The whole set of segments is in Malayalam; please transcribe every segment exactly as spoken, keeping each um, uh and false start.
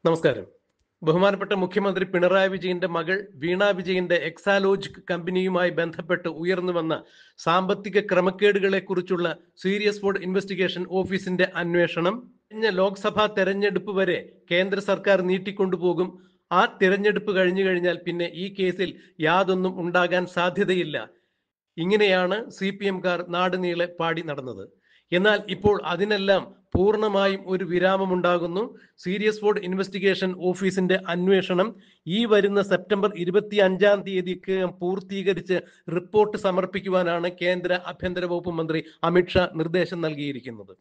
നമസ്കാരം. ബഹുമാനപ്പെട്ട മുഖ്യമന്ത്രി പിണറായി വിജയന്റെ മകൾ വീണ വിജയന്റെ എക്സാലോജിക് കമ്പനിയുമായി ബന്ധപ്പെട്ട് ഉയർന്നുവന്ന സാമ്പത്തിക ക്രമക്കേടുകളെക്കുറിച്ചുള്ള സീരിയസ് ബോർഡ് ഇൻവെസ്റ്റിഗേഷൻ ഓഫീസിന്റെ അന്വേഷണം കഴിഞ്ഞ ലോക്സഭാ തെരഞ്ഞെടുപ്പ് വരെ കേന്ദ്ര സർക്കാർ നീട്ടിക്കൊണ്ടുപോകും. ആ തിരഞ്ഞെടുപ്പ് കഴിഞ്ഞു കഴിഞ്ഞാൽ പിന്നെ ഈ കേസിൽ യാതൊന്നും ഉണ്ടാകാൻ സാധ്യതയില്ല. ഇങ്ങനെയാണ് സി പി എംകാർ നാടുനീളെ പാടി നടന്നത്. എന്നാൽ ഇപ്പോൾ അതിനെല്ലാം പൂർണ്ണമായും ഒരു വിരാമമുണ്ടാകുന്നു. സീരിയസ് ബോർഡ് ഇൻവെസ്റ്റിഗേഷൻ ഓഫീസിന്റെ അന്വേഷണം ഈ വരുന്ന സെപ്റ്റംബർ ഇരുപത്തി അഞ്ചാം തീയതിക്ക് പൂർത്തീകരിച്ച് റിപ്പോർട്ട് സമർപ്പിക്കുവാനാണ് കേന്ദ്ര ആഭ്യന്തര വകുപ്പ് മന്ത്രി അമിത്ഷാ നിർദ്ദേശം നൽകിയിരിക്കുന്നത്.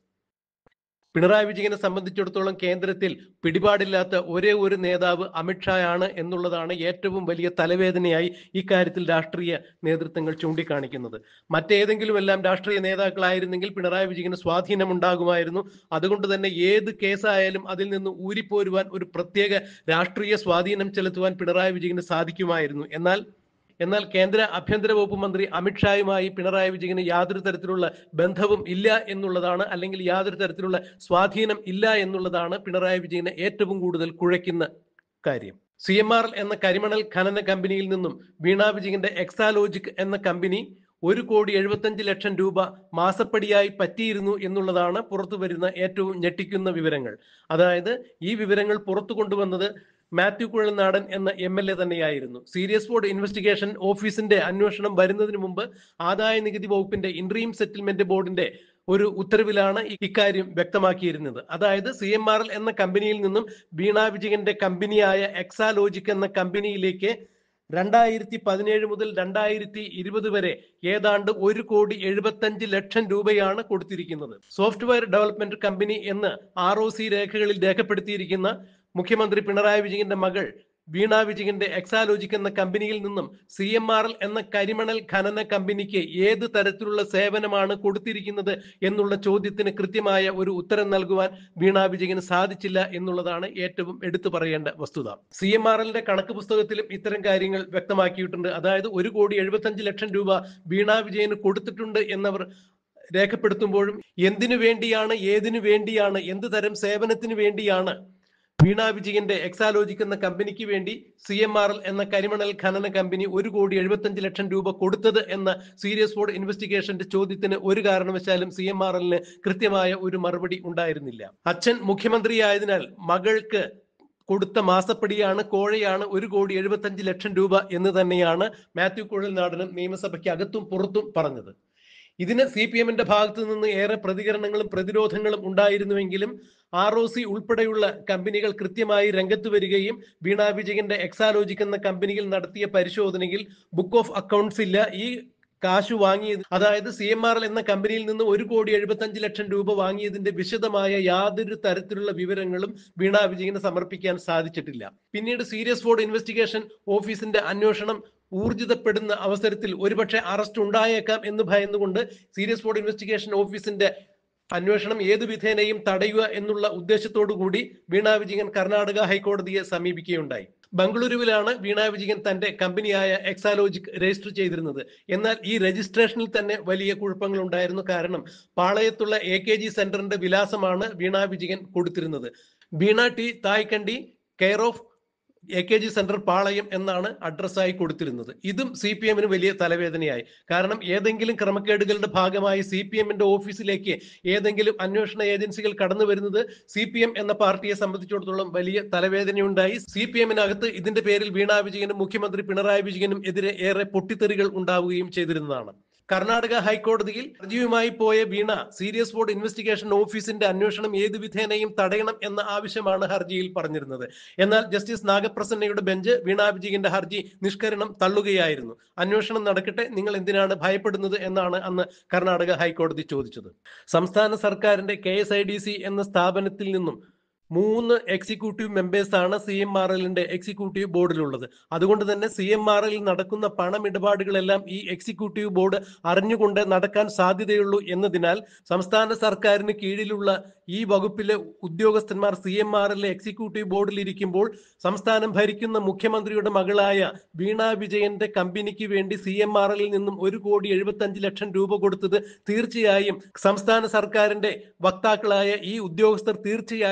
പിണറായി വിജയനെ സംബന്ധിച്ചിടത്തോളം കേന്ദ്രത്തിൽ പിടിപാടില്ലാത്ത ഒരേ ഒരു നേതാവ് അമിത്ഷായാണ് എന്നുള്ളതാണ് ഏറ്റവും വലിയ തലവേദനയായി ഇക്കാര്യത്തിൽ രാഷ്ട്രീയ നേതൃത്വങ്ങൾ ചൂണ്ടിക്കാണിക്കുന്നത്. മറ്റേതെങ്കിലും എല്ലാം രാഷ്ട്രീയ നേതാക്കളായിരുന്നെങ്കിൽ പിണറായി വിജയന് സ്വാധീനമുണ്ടാകുമായിരുന്നു. അതുകൊണ്ട് തന്നെ ഏത് കേസായാലും അതിൽ നിന്ന് ഊരിപ്പോരുവാൻ ഒരു പ്രത്യേക രാഷ്ട്രീയ സ്വാധീനം ചെലുത്തുവാൻ പിണറായി വിജയന് സാധിക്കുമായിരുന്നു. എന്നാൽ എന്നാൽ കേന്ദ്ര ആഭ്യന്തര വകുപ്പ് മന്ത്രി അമിത്ഷായുമായി പിണറായി വിജയന് യാതൊരു തരത്തിലുള്ള ബന്ധവും ഇല്ല എന്നുള്ളതാണ്, അല്ലെങ്കിൽ യാതൊരു തരത്തിലുള്ള സ്വാധീനം ഇല്ല എന്നുള്ളതാണ് പിണറായി വിജയനെ ഏറ്റവും കൂടുതൽ കുഴയ്ക്കുന്ന കാര്യം. സി എം ആർ എൽ എന്ന കരിമണൽ ഖനന കമ്പനിയിൽ നിന്നും വീണ വിജയന്റെ എക്സാലോജിക് എന്ന കമ്പനി ഒരു കോടി എഴുപത്തഞ്ച് ലക്ഷം രൂപ മാസപ്പടിയായി പറ്റിയിരുന്നു എന്നുള്ളതാണ് പുറത്തു വരുന്ന ഏറ്റവും ഞെട്ടിക്കുന്ന വിവരങ്ങൾ. അതായത് ഈ വിവരങ്ങൾ പുറത്തു കൊണ്ടുവന്നത് മാത്യു കുഴൽനാടൻ എന്ന എം എൽ എ തന്നെയായിരുന്നു. സീരിയസ് ബോർഡ് ഇൻവെസ്റ്റിഗേഷൻ ഓഫീസിന്റെ അന്വേഷണം വരുന്നതിന് മുമ്പ് ആദായ നികുതി വകുപ്പിന്റെ ഇൻട്രീം സെറ്റിൽമെന്റ് ബോർഡിന്റെ ഒരു ഉത്തരവിലാണ് ഇക്കാര്യം വ്യക്തമാക്കിയിരുന്നത്. അതായത് സി എം ആർ എൽ എന്ന കമ്പനിയിൽ നിന്നും വീണ വിജയന്റെ കമ്പനിയായ എക്സാലോജിക് എന്ന കമ്പനിയിലേക്ക് രണ്ടായിരത്തി പതിനേഴ് മുതൽ രണ്ടായിരത്തി ഇരുപത് വരെ ഏതാണ്ട് ഒരു കോടി എഴുപത്തഞ്ച് ലക്ഷം രൂപയാണ് കൊടുത്തിരിക്കുന്നത്. സോഫ്റ്റ്വെയർ ഡെവലപ്മെന്റ് കമ്പനി എന്ന് ആർ ഒ സി രേഖകളിൽ രേഖപ്പെടുത്തിയിരിക്കുന്ന മുഖ്യമന്ത്രി പിണറായി വിജയന്റെ മകൾ വീണ വിജയന്റെ എക്സാലോജിക് എന്ന കമ്പനിയിൽ നിന്നും സി എം ആർ എൽ എന്ന കരിമണൽ ഖനന കമ്പനിക്ക് ഏത് തരത്തിലുള്ള സേവനമാണ് കൊടുത്തിരിക്കുന്നത് എന്നുള്ള ചോദ്യത്തിന് കൃത്യമായ ഒരു ഉത്തരം നൽകുവാൻ വീണ വിജയന് സാധിച്ചില്ല എന്നുള്ളതാണ് ഏറ്റവും എടുത്തു പറയേണ്ട വസ്തുത. സി എം ആർ എല്ലിന്റെ കണക്ക് പുസ്തകത്തിലും ഇത്തരം കാര്യങ്ങൾ വ്യക്തമാക്കിയിട്ടുണ്ട്. അതായത് ഒരു കോടി എഴുപത്തഞ്ച് ലക്ഷം രൂപ വീണ വിജയന് കൊടുത്തിട്ടുണ്ട് എന്നവർ രേഖപ്പെടുത്തുമ്പോഴും എന്തിനു വേണ്ടിയാണ്, ഏതിനു വേണ്ടിയാണ്, എന്ത് തരം സേവനത്തിന് വേണ്ടിയാണ് വീണ വിജയന്റെ എക്സാലോജിക് എന്ന കമ്പനിക്ക് വേണ്ടി സി എം ആർ എൽ എന്ന കരിമണൽ ഖനന കമ്പനി ഒരു കോടി എഴുപത്തഞ്ച് ലക്ഷം രൂപ കൊടുത്തത് എന്ന സീരിയസ് ബോർഡ് ഇൻവെസ്റ്റിഗേഷന്റെ ചോദ്യത്തിന് ഒരു കാരണവശാലും സി എം ആർ എല്ലിന് കൃത്യമായ ഒരു മറുപടി ഉണ്ടായിരുന്നില്ല. അച്ഛൻ മുഖ്യമന്ത്രിയായതിനാൽ മകൾക്ക് കൊടുത്ത മാസപ്പടിയാണ്, കോഴയാണ് ഒരു കോടി എഴുപത്തഞ്ച് ലക്ഷം രൂപ എന്ന് തന്നെയാണ് മാത്യു കുഴൽനാടനും നിയമസഭയ്ക്ക് അകത്തും പുറത്തും പറഞ്ഞത്. ഇതിന് സി പി എമ്മിന്റെ ഭാഗത്തു നിന്ന് ഏറെ പ്രതികരണങ്ങളും പ്രതിരോധങ്ങളും ഉണ്ടായിരുന്നുവെങ്കിലും ആർ ഒ സി ഉൾപ്പെടെയുള്ള കമ്പനികൾ കൃത്യമായി രംഗത്ത് വരികയും വീണ വിജയന്റെ എക്സാലോജിക് എന്ന കമ്പനിയിൽ നടത്തിയ പരിശോധനയിൽ ബുക്ക് ഓഫ് അക്കൗണ്ട്സ് ഇല്ല, ഈ കാശ് വാങ്ങിയത്, അതായത് സി എം ആർ എൽ എന്ന കമ്പനിയിൽ നിന്ന് ഒരു കോടി എഴുപത്തഞ്ച് ലക്ഷം രൂപ വാങ്ങിയതിന്റെ വിശദമായ യാതൊരു തരത്തിലുള്ള വിവരങ്ങളും വീണ വിജയന് സമർപ്പിക്കാൻ സാധിച്ചിട്ടില്ല. പിന്നീട് സീരിയസ് ബോർഡ് ഇൻവെസ്റ്റിഗേഷൻ ഓഫീസിന്റെ അന്വേഷണം ഊർജിതപ്പെടുന്ന അവസരത്തിൽ ഒരുപക്ഷെ അറസ്റ്റ് ഉണ്ടായേക്കാം എന്ന് ഭയന്നുകൊണ്ട് സീരിയസ് ബോർഡ് ഇൻവെസ്റ്റിഗേഷൻ ഓഫീസിന്റെ അന്വേഷണം ഏതു വിധേനയും തടയുക എന്നുള്ള ഉദ്ദേശത്തോടു കൂടി വീണ വിജയൻ കർണാടക ഹൈക്കോടതിയെ സമീപിക്കുകയുണ്ടായി. ബംഗളൂരുവിലാണ് വീണ വിജയൻ തന്റെ കമ്പനിയായ എക്സാലോജിക് രജിസ്റ്റർ ചെയ്തിരുന്നത്. എന്നാൽ ഈ രജിസ്ട്രേഷനിൽ തന്നെ വലിയ കുഴപ്പങ്ങൾ ഉണ്ടായിരുന്നു. കാരണം പാളയത്തുള്ള എ കെ ജി സെന്ററിന്റെ വിലാസമാണ് വീണ വിജയൻ കൊടുത്തിരുന്നത്. Veena T Thaikkandi, care of A K G centre Palayam എന്നാണ് അഡ്രസ്സായി കൊടുത്തിരുന്നത്. ഇതും സി പി എമ്മിന് വലിയ തലവേദനയായി. കാരണം ഏതെങ്കിലും ക്രമക്കേടുകളുടെ ഭാഗമായി സി പി എമ്മിന്റെ ഓഫീസിലേക്ക് ഏതെങ്കിലും അന്വേഷണ ഏജൻസികൾ കടന്നു വരുന്നത് സി പി എം എന്ന പാർട്ടിയെ സംബന്ധിച്ചിടത്തോളം വലിയ തലവേദനയുണ്ടായി. സി പി എമ്മിനകത്ത് ഇതിന്റെ പേരിൽ വീണ വിജയനും മുഖ്യമന്ത്രി പിണറായി വിജയനും എതിരെ ഏറെ പൊട്ടിത്തെറികൾ ഉണ്ടാവുകയും ചെയ്തിരുന്നതാണ്. കർണാടക ഹൈക്കോടതിയിൽ ഹർജിയുമായി പോയ വീണ സീരിയസ് ബോർഡ് ഇൻവെസ്റ്റിഗേഷൻ ഓഫീസിന്റെ അന്വേഷണം ഏത് വിധേനയും തടയണം എന്ന ആവശ്യമാണ് ഹർജിയിൽ പറഞ്ഞിരുന്നത്. എന്നാൽ ജസ്റ്റിസ് നാഗപ്രസന്നയുടെ ബെഞ്ച് വീണ വിജയന്റെ ഹർജി നിഷ്കരണം തള്ളുകയായിരുന്നു. അന്വേഷണം നടക്കട്ടെ, നിങ്ങൾ എന്തിനാണ് ഭയപ്പെടുന്നത് എന്നാണ് അന്ന് കർണാടക ഹൈക്കോടതി ചോദിച്ചത്. സംസ്ഥാന സർക്കാരിന്റെ K S I D C എന്ന സ്ഥാപനത്തിൽ നിന്നും മൂന്ന് എക്സിക്യൂട്ടീവ് മെമ്പേഴ്സ് ആണ് സി എം ആർ എല്ലിന്റെ എക്സിക്യൂട്ടീവ് ബോർഡിലുള്ളത്. അതുകൊണ്ട് തന്നെ സി എം ആർ എല്ലിൽ നടക്കുന്ന പണമിടപാടുകളെല്ലാം ഈ എക്സിക്യൂട്ടീവ് ബോർഡ് അറിഞ്ഞുകൊണ്ട് നടക്കാൻ സാധ്യതയുള്ളൂ എന്നതിനാൽ സംസ്ഥാന സർക്കാരിന് കീഴിലുള്ള ഈ വകുപ്പിലെ ഉദ്യോഗസ്ഥന്മാർ സി എം ആർ എല്ലിലെ എക്സിക്യൂട്ടീവ് ബോർഡിൽ ഇരിക്കുമ്പോൾ സംസ്ഥാനം ഭരിക്കുന്ന മുഖ്യമന്ത്രിയുടെ മകളായ വീണ വിജയന്റെ കമ്പനിക്ക് വേണ്ടി സി എം ആർ എല്ലിൽ നിന്നും ഒരു കോടി എഴുപത്തഞ്ച് ലക്ഷം രൂപ കൊടുത്തത് തീർച്ചയായും സംസ്ഥാന സർക്കാരിന്റെ വക്താക്കളായ ഈ ഉദ്യോഗസ്ഥർ തീർച്ചയായും അറിഞ്ഞ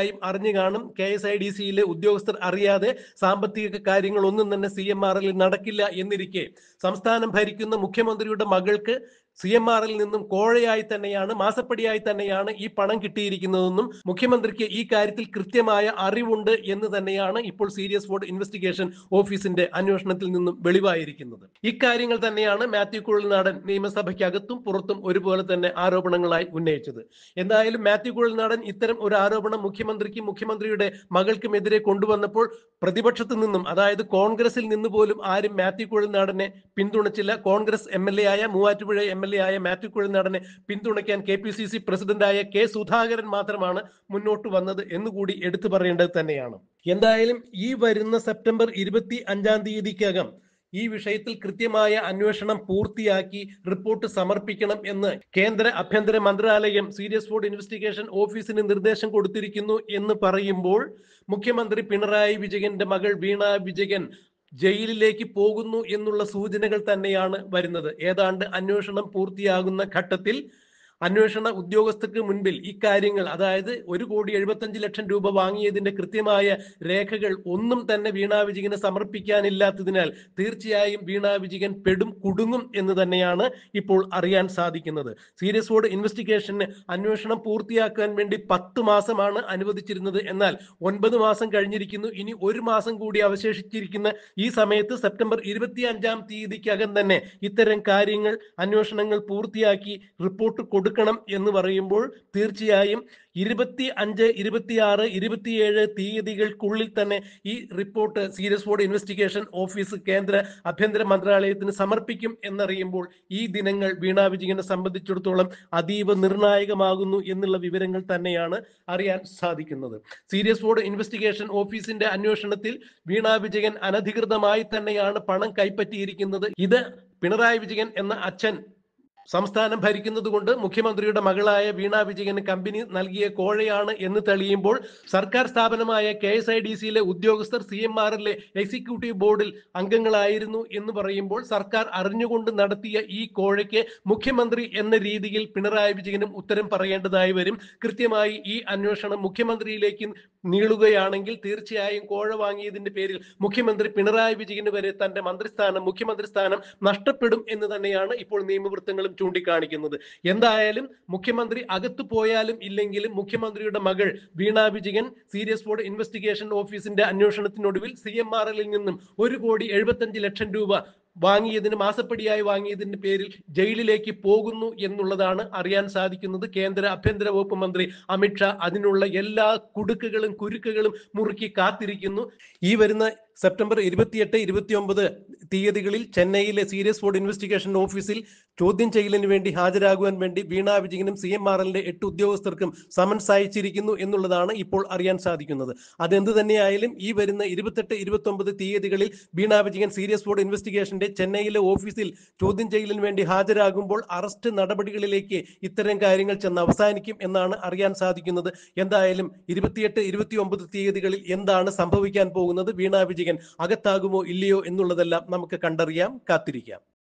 അറിഞ്ഞു കാണും. കെ എസ് ഐ ഡി സിയിലെ ഉദ്യോഗസ്ഥർ അറിയാതെ സാമ്പത്തിക കാര്യങ്ങൾ ഒന്നും തന്നെ സി എം ആർ എല്ലിൽ നടക്കില്ല എന്നിരിക്കെ സംസ്ഥാനം ഭരിക്കുന്ന മുഖ്യമന്ത്രിയുടെ മകൾക്ക് സി എം ആർ എല്ലിൽ നിന്നും കോഴയായി തന്നെയാണ്, മാസപ്പടിയായി തന്നെയാണ് ഈ പണം കിട്ടിയിരിക്കുന്നതെന്നും മുഖ്യമന്ത്രിക്ക് ഈ കാര്യത്തിൽ കൃത്യമായ അറിവുണ്ട് എന്ന് തന്നെയാണ് ഇപ്പോൾ സീരിയസ് ഫ്രോഡ് ഇൻവെസ്റ്റിഗേഷൻ ഓഫീസിന്റെ അന്വേഷണത്തിൽ നിന്നും വെളിവായിരിക്കുന്നത്. ഇക്കാര്യങ്ങൾ തന്നെയാണ് മാത്യു കുഴൽനാടൻ നിയമസഭയ്ക്കകത്തും പുറത്തും ഒരുപോലെ തന്നെ ആരോപണങ്ങളായി ഉന്നയിച്ചത്. എന്തായാലും മാത്യു കുഴൽനാടൻ ഇത്തരം ഒരു ആരോപണം മുഖ്യമന്ത്രിക്കും മുഖ്യമന്ത്രിയുടെ മകൾക്കുമെതിരെ കൊണ്ടുവന്നപ്പോൾ പ്രതിപക്ഷത്ത് നിന്നും, അതായത് കോൺഗ്രസിൽ നിന്ന് പോലും ആരും മാത്യു കുഴൽനാടനെ പിന്തുണച്ചില്ല. കോൺഗ്രസ് എം എൽ എ ആയ മൂവാറ്റുപുഴ എം എൽ എ ആയ മാത്യു കുഴൽനാടനെ പിന്തുണയ്ക്കാൻ കെ പി സി സി പ്രസിഡന്റായ കെ സുധാകരൻ മാത്രമാണ് മുന്നോട്ട് വന്നത് എന്നുകൂടി എടുത്തു പറയേണ്ടത് തന്നെയാണ്. എന്തായാലും ഈ വരുന്ന സെപ്റ്റംബർ ഇരുപത്തി അഞ്ചാം തീയതിക്കകം ഈ വിഷയത്തിൽ കൃത്യമായ അന്വേഷണം പൂർത്തിയാക്കി റിപ്പോർട്ട് സമർപ്പിക്കണം എന്ന് കേന്ദ്ര ആഭ്യന്തര മന്ത്രാലയം സീരിയസ് ഫ്രോഡ് ഇൻവെസ്റ്റിഗേഷൻ ഓഫീസിന് നിർദ്ദേശം കൊടുത്തിരിക്കുന്നു എന്ന് പറയുമ്പോൾ മുഖ്യമന്ത്രി പിണറായി വിജയന്റെ മകൾ വീണ വിജയൻ ജയിലിലേക്ക് പോകുന്നു എന്നുള്ള സൂചനകൾ തന്നെയാണ് വരുന്നത്. ഏതാണ്ട് അന്വേഷണം പൂർത്തിയാകുന്ന ഘട്ടത്തിൽ അന്വേഷണ ഉദ്യോഗസ്ഥർക്ക് മുൻപിൽ ഇക്കാര്യങ്ങൾ, അതായത് ഒരു കോടി എഴുപത്തഞ്ച് ലക്ഷം രൂപ വാങ്ങിയതിന്റെ കൃത്യമായ രേഖകൾ ഒന്നും തന്നെ വീണ വിജയന് സമർപ്പിക്കാനില്ലാത്തതിനാൽ തീർച്ചയായും വീണ വിജയൻ പെടും കുടുങ്ങും എന്ന് തന്നെയാണ് ഇപ്പോൾ അറിയാൻ സാധിക്കുന്നത്. സീരിയസ് ഫ്രോഡ് ഇൻവെസ്റ്റിഗേഷന് അന്വേഷണം പൂർത്തിയാക്കാൻ വേണ്ടി പത്ത് മാസമാണ് അനുവദിച്ചിരുന്നത്. എന്നാൽ ഒൻപത് മാസം കഴിഞ്ഞിരിക്കുന്നു. ഇനി ഒരു മാസം കൂടി അവശേഷിച്ചിരിക്കുന്ന ഈ സമയത്ത് സെപ്റ്റംബർ ഇരുപത്തി അഞ്ചാം തീയതിക്കകം തന്നെ ഇത്തരം കാര്യങ്ങൾ, അന്വേഷണങ്ങൾ പൂർത്തിയാക്കി റിപ്പോർട്ട് കൊടുക്കണം എന്ന് പറയുമ്പോൾ തീർച്ചയായും ഇരുപത്തി അഞ്ച് ഇരുപത്തിയാറ് ഇരുപത്തിയേഴ് തീയതികൾക്കുള്ളിൽ തന്നെ ഈ report serious fraud investigation office കേന്ദ്ര ആഭ്യന്തര മന്ത്രാലയത്തിന് സമർപ്പിക്കും എന്നറിയുമ്പോൾ ഈ ദിനങ്ങൾ വീണ വിജയനെ സംബന്ധിച്ചിടത്തോളം അതീവ നിർണായകമാകുന്നു എന്നുള്ള വിവരങ്ങൾ തന്നെയാണ് അറിയാൻ സാധിക്കുന്നത്. സീരിയസ് ഫ്രോഡ് ഇൻവെസ്റ്റിഗേഷൻ ഓഫീസിന്റെ അന്വേഷണത്തിൽ വീണ വിജയൻ അനധികൃതമായി തന്നെയാണ് പണം കൈപ്പറ്റിയിരിക്കുന്നത്. ഇത് പിണറായി വിജയൻ എന്ന അച്ഛൻ സംസ്ഥാനം ഭരിക്കുന്നത് കൊണ്ട് മുഖ്യമന്ത്രിയുടെ മകളായ വീണ വിജയന് കമ്പനി നൽകിയ കോഴയാണ് എന്ന് തെളിയുമ്പോൾ സർക്കാർ സ്ഥാപനമായ കെ എസ് ഐ ഡി സിയിലെ ഉദ്യോഗസ്ഥർ സി എം ആർ എല്ലിലെ എക്സിക്യൂട്ടീവ് ബോർഡിൽ അംഗങ്ങളായിരുന്നു എന്ന് പറയുമ്പോൾ സർക്കാർ അറിഞ്ഞുകൊണ്ട് നടത്തിയ ഈ കോഴയ്ക്ക് മുഖ്യമന്ത്രി എന്ന രീതിയിൽ പിണറായി വിജയനും ഉത്തരം പറയേണ്ടതായി വരും. കൃത്യമായി ഈ അന്വേഷണം മുഖ്യമന്ത്രിയിലേക്ക് നീളുകയാണെങ്കിൽ തീർച്ചയായും കോഴ വാങ്ങിയതിന്റെ പേരിൽ മുഖ്യമന്ത്രി പിണറായി വിജയന് വരെ തന്റെ മന്ത്രിസ്ഥാനം, മുഖ്യമന്ത്രി സ്ഥാനം നഷ്ടപ്പെടും എന്ന് തന്നെയാണ് ഇപ്പോൾ നിയമവൃത്തങ്ങളും ചൂണ്ടിക്കാണിക്കുന്നത്. എന്തായാലും മുഖ്യമന്ത്രി അകത്തു പോയാലും ഇല്ലെങ്കിലും മുഖ്യമന്ത്രിയുടെ മകൾ Veena Vijayan serious fraud investigation ഓഫീസിന്റെ അന്വേഷണത്തിനൊടുവിൽ സി എം ആർ എല്ലിൽ നിന്നും ഒരു കോടി എഴുപത്തഞ്ച് ലക്ഷം രൂപ വാങ്ങിയതിന്, മാസപ്പടിയായി വാങ്ങിയതിന്റെ പേരിൽ ജയിലിലേക്ക് പോകുന്നു എന്നുള്ളതാണ് അറിയാൻ സാധിക്കുന്നത്. കേന്ദ്ര ആഭ്യന്തര വകുപ്പ് മന്ത്രി അമിത്ഷാ അതിനുള്ള എല്ലാ കുടുക്കുകളും കുരുക്കുകളും മുറുക്കി കാത്തിരിക്കുന്നു. ഈ വരുന്ന സെപ്റ്റംബർ ഇരുപത്തിയെട്ട് ഇരുപത്തി ഒമ്പത് തീയതികളിൽ ചെന്നൈയിലെ സീരിയസ് ഫ്രോഡ് ഇൻവെസ്റ്റിഗേഷൻ ഓഫീസിൽ ചോദ്യം ചെയ്യലിന് വേണ്ടി ഹാജരാകുവാൻ വേണ്ടി വീണ വിജയനും സി എം ആർ എല്ലിന്റെ എട്ട് ഉദ്യോഗസ്ഥർക്കും സമൻസ് അയച്ചിരിക്കുന്നു എന്നുള്ളതാണ് ഇപ്പോൾ അറിയാൻ സാധിക്കുന്നത്. അതെന്ത് തന്നെയായാലും ഈ വരുന്ന ഇരുപത്തെട്ട് ഇരുപത്തി ഒമ്പത് തീയതികളിൽ വീണ വിജയൻ സീരിയസ് ഫ്രോഡ് ഇൻവെസ്റ്റിഗേഷന്റെ ചെന്നൈയിലെ ഓഫീസിൽ ചോദ്യം ചെയ്യലിന് വേണ്ടി ഹാജരാകുമ്പോൾ അറസ്റ്റ് നടപടികളിലേക്ക് ഇത്തരം കാര്യങ്ങൾ ചെന്ന് അവസാനിക്കും എന്നാണ് അറിയാൻ സാധിക്കുന്നത്. എന്തായാലും ഇരുപത്തിയെട്ട് ഇരുപത്തി ഒമ്പത് തീയതികളിൽ എന്താണ് സംഭവിക്കാൻ പോകുന്നത്, വീണ വിജയൻ അകത്താകുമോ ഇല്ലയോ എന്നുള്ളതെല്ലാം നമുക്ക് കണ്ടറിയാം, കാത്തിരിക്കാം.